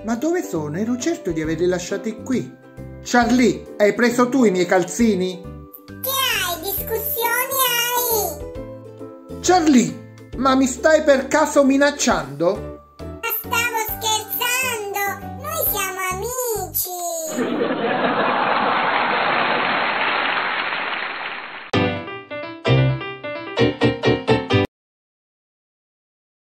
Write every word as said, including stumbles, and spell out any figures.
Ma dove sono? Ero certo di averli lasciati qui. Charlie, hai preso tu i miei calzini? Che hai? Discussioni hai? Charlie, ma mi stai per caso minacciando?